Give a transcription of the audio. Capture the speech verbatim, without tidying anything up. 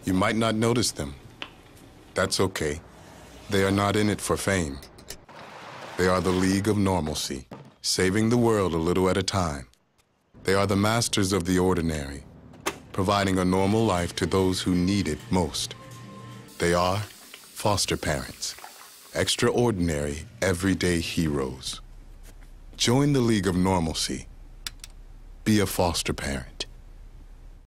You might not notice them. That's okay. They are not in it for fame. They are the League of Normalcy, saving the world a little at a time. They are the masters of the ordinary, providing a normal life to those who need it most. They are foster parents, extraordinary, everyday heroes. Join the League of Normalcy. Be a foster parent.